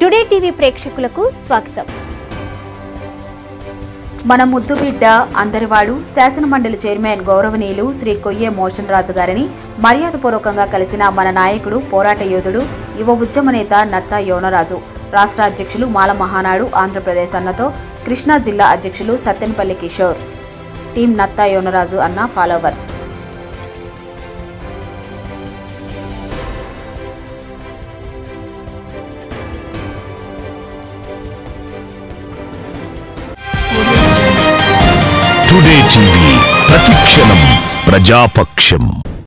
Today TV ప్రేక్షకులకు స్వాగతం. మన ముద్దు బిడ్డ అందరివాడు శాసన మండలి చైర్మన్ గౌరవనీయులు శ్రీ కొయ్యే మోషన్ రాజు గారిని మర్యాదపూర్వకంగా కలిసిన మన నాయకుడు, పోరాట యోధుడు, యువ ఉద్యమ నేత నత్తా యోనరాజు, రాష్ట్ర అధ్యక్షులు మాల మహానాడు ఆంధ్రప్రదేశ్ అన్నతో కృష్ణా జిల్లా అధ్యక్షులు సత్తెనపల్లి కిషోర్, టీం నత్తా యోనరాజు అన్న ఫాలోవర్స్. టుడే టీవీ ప్రతిక్షణం ప్రజాపక్షం.